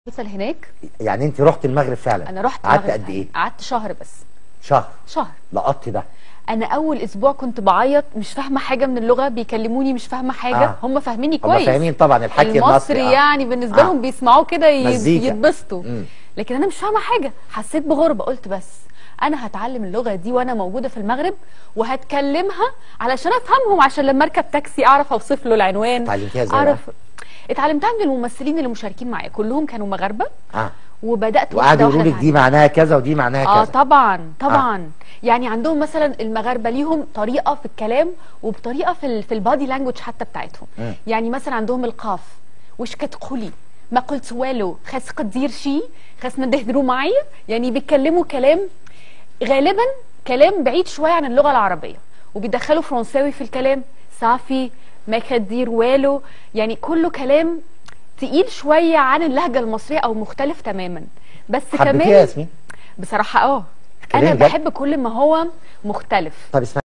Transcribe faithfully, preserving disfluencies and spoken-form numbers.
وصل هناك. يعني انت رحت المغرب فعلا؟ انا رحت قعدت المغرب قد ايه؟ قعدت شهر بس. شهر؟ شهر لقطت ده. انا اول اسبوع كنت بعيط، مش فاهمه حاجه من اللغه، بيكلموني مش فاهمه حاجه. آه. هم فاهميني كويس، هم فاهمين طبعا الحكي المصري، المصري آه. يعني بالنسبه آه. لهم بيسمعوه كده يتبسطوا، مم. لكن انا مش فاهمه حاجه. حسيت بغربه، قلت بس انا هتعلم اللغه دي وانا موجوده في المغرب وهتكلمها علشان افهمهم، عشان لما اركب تاكسي اعرف اوصف له العنوان. اتعلمتيها ازاي؟ اعرف اتعلمتها من الممثلين اللي مشاركين معايا، كلهم كانوا مغاربه. اه وبدات وقعدوا يقولوا لك دي معناها كذا ودي معناها كذا. اه طبعا طبعا آه. يعني عندهم مثلا المغاربه ليهم طريقه في الكلام وبطريقه في ال في البادي لانجوج حتى بتاعتهم. م. يعني مثلا عندهم القاف، واش كتقولي، ما قلت والو، خاصك دير شي، خاصنا ندهدروا معي. يعني بيتكلموا كلام غالبا كلام بعيد شويه عن اللغه العربيه، وبيدخلوا فرنساوي في الكلام، صافي ما كدير والو، يعني كله كلام تقيل شويه عن اللهجه المصريه او مختلف تماما. بس كمان حبيتيه يا ياسمين؟ بصراحه اه انا بحب كل ما هو مختلف. طب اسمعي